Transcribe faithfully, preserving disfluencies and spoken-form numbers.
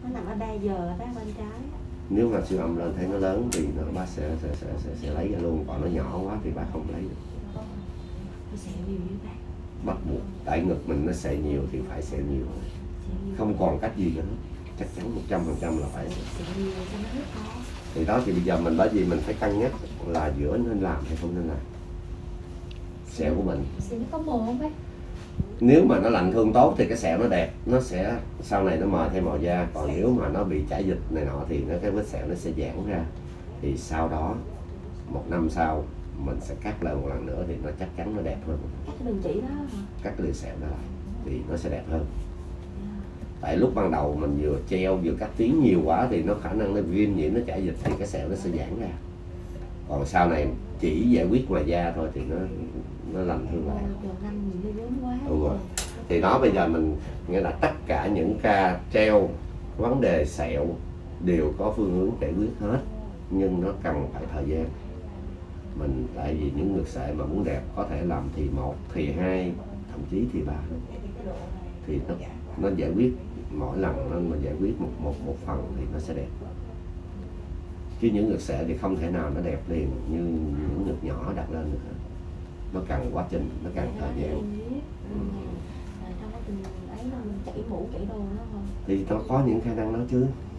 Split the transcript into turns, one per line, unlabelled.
nằm ở đây giờ đó bên trái.
Nếu mà siêu âm lên thấy nó lớn thì nó bác sẽ sẽ, sẽ, sẽ, sẽ lấy ra luôn, còn nó nhỏ quá thì bác không lấy được.
Nó sẹo nhiều như bác.
Bắt buộc tại ngực mình nó sẹo nhiều thì phải sẹo nhiều, không còn cách gì nữa, chắc chắn một trăm phần trăm là phải. Thì đó thì bây giờ mình bởi vì mình phải cân nhắc là giữa nên làm hay không nên làm. Sẹo của mình
Sẹo nó có mồ không bác?
Nếu mà nó lành thương tốt thì cái sẹo nó đẹp, nó sẽ sau này nó mờ thêm màu da. Còn nếu mà nó bị chảy dịch này nọ thì nó cái vết sẹo nó sẽ giãn ra. Thì sau đó một năm sau mình sẽ cắt lại một lần nữa thì nó chắc chắn nó đẹp hơn.
Cắt cái đường chỉ đó hả?
Cắt cái đường sẹo đó lại thì nó sẽ đẹp hơn. Tại lúc ban đầu mình vừa treo vừa cắt tiến nhiều quá thì nó khả năng nó viêm nhiễm, nó chảy dịch thì cái sẹo nó sẽ giãn ra. Còn sau này chỉ giải quyết ngoài da thôi thì nó nó lành thương lại. Đúng rồi. Thì đó bây giờ mình nghĩa là tất cả những ca treo vấn đề sẹo đều có phương hướng giải quyết hết, nhưng nó cần phải thời gian. Mình tại vì những ngực sệ mà muốn đẹp có thể làm thì một, thì hai, thậm chí thì ba, thì nó nó giải quyết mỗi lần nó mà giải quyết một một một phần thì nó sẽ đẹp. Chứ những ngực sệ thì không thể nào nó đẹp liền như những ngực nhỏ đặt lên được. Nó cần quá trình, nó cần thời gian.
Trong quá trình ấy là mình chảy mũ chảy đồ đó không?
Thì nó có những khả năng đó chứ.